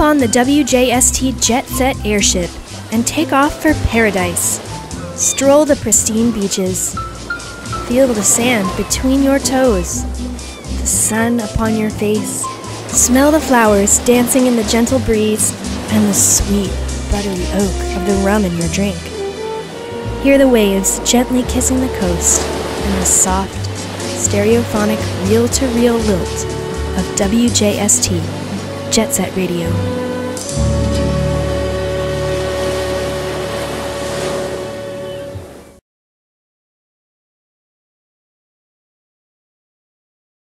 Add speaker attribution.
Speaker 1: on the WJST Jet Set airship and take off for paradise. Stroll the pristine beaches. Feel the sand between your toes, the sun upon your face. Smell the flowers dancing in the gentle breeze and the sweet, buttery oak of the rum in your drink. Hear the waves gently kissing the coast and the soft, stereophonic reel-to-reel lilt of WJST Jet Set Radio.